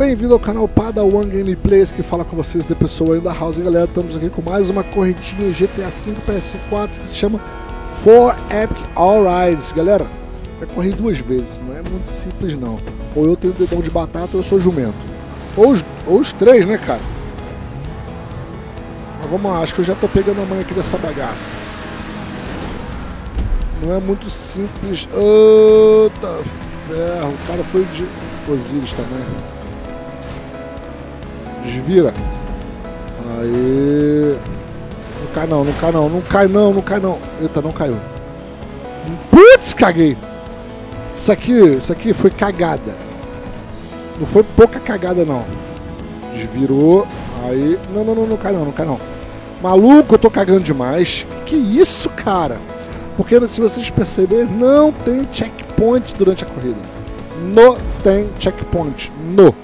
Bem-vindo ao canal Padawan Gameplays, que fala com vocês de pessoa ainda House. E galera, estamos aqui com mais uma corridinha GTA V PS4 que se chama 4 Epic All Rides. Galera, já corri 2 vezes, não é muito simples não. Ou eu tenho dedão de batata ou eu sou jumento. Ou os 3, né, cara? Mas vamos lá, acho que eu já tô pegando a mãe aqui dessa bagaça. Não é muito simples. Eita ferro, o cara foi de Osiris também. Desvira. Aí. Não cai não, não cai não, não cai não, não cai não. Eita, não caiu. Putz, caguei. Isso aqui foi cagada. Não foi pouca cagada não. Desvirou. Aí. Não, não, não, não cai não, não cai não. Maluco, eu tô cagando demais. Que isso, cara? Porque se vocês perceberem, não tem checkpoint durante a corrida. Não tem checkpoint. Não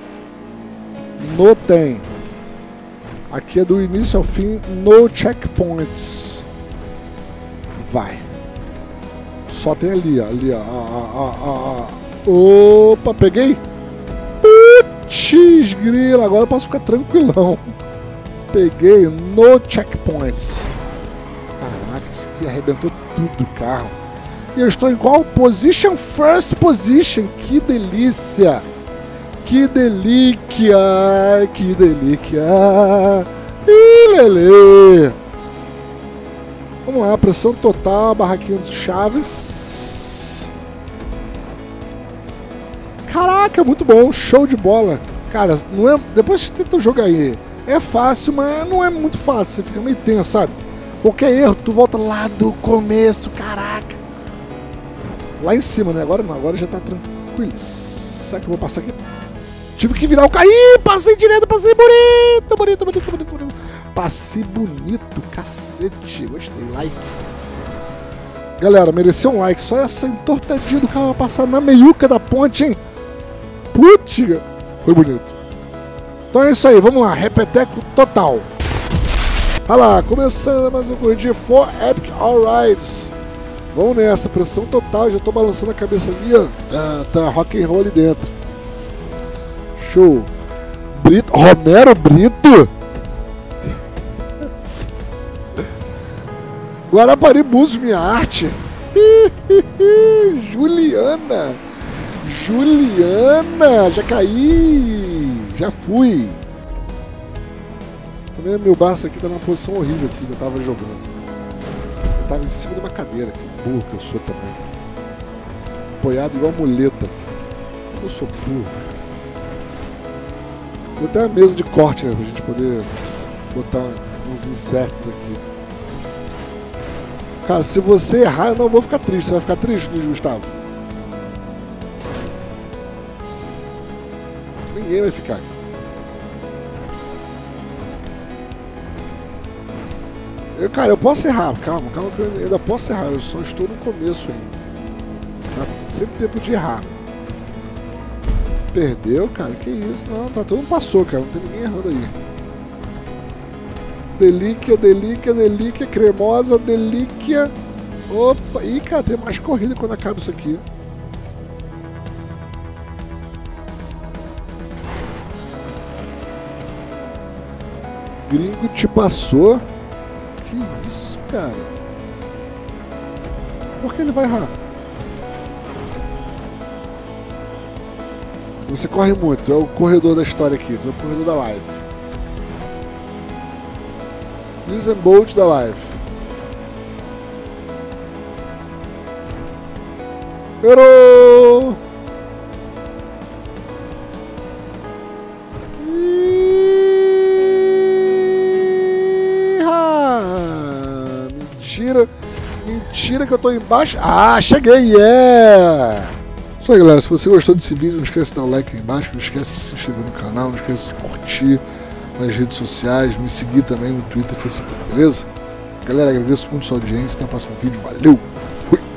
tem. Aqui é do início ao fim, no checkpoints. Vai. Só tem ali, ó. Opa, peguei. Putz, grila, agora eu posso ficar tranquilão. Peguei no checkpoints. Caraca, isso aqui arrebentou tudo o carro. E eu estou em qual position? First position. Que delícia. Que delícia, que delícia. Ih, lelê. Vamos lá, pressão total, barraquinha dos Chaves. Caraca, muito bom, show de bola. Cara, não é, depois que tenta jogar aí, é fácil, mas não é muito fácil, você fica meio tenso, sabe? Qualquer erro, tu volta lá do começo, caraca. Lá em cima, né? Agora não, agora já tá tranquilo. Será que eu vou passar aqui? Tive que virar o carro. Ih, passei direto, passei bonito. Passei bonito, cacete. Gostei, like. Galera, mereceu um like. Só essa entortadinha do carro vai passar na meiuca da ponte, hein? Putz, foi bonito. Então é isso aí, vamos lá. Repeteco total. Olha lá, começando mais um corridinha 4 Epic All Rides. Vamos nessa, pressão total. Já tô balançando a cabeça ali, ó. Tá rock and roll ali dentro. Show. Brito, Romero Brito. Guarapari Búzios, minha arte. Juliana. Já caí. Já fui. Também meu braço aqui tá numa posição horrível aqui que eu tava jogando. Eu tava em cima de uma cadeira, que burro que eu sou também. Apoiado igual muleta. Eu sou burro, cara. Vou ter uma mesa de corte, né, pra gente poder botar uns insertos aqui. Cara, se você errar, eu não vou ficar triste. Você vai ficar triste, Luiz Gustavo? Ninguém vai ficar. Cara, eu posso errar. Calma que eu ainda posso errar. Eu só estou no começo ainda. Tá sempre tempo de errar. Perdeu, cara? Que isso? Não, tá, todo mundo passou, cara. Não tem ninguém errando aí. Delíquia, cremosa, delíquia. Opa! Ih, cara, tem mais corrida quando acaba isso aqui. Gringo te passou? Que isso, cara? Por que ele vai errar? Você corre muito, é o corredor da história aqui, é o corredor da live. Usain Bolt da live. Errou! Mentira que eu tô embaixo. Ah, cheguei, yeah! Isso aí, galera, se você gostou desse vídeo, não esquece de dar o like aí embaixo, não esquece de se inscrever no canal, não esquece de curtir nas redes sociais, me seguir também no Twitter e Facebook, beleza? Galera, agradeço muito a sua audiência, até o próximo vídeo, valeu, fui!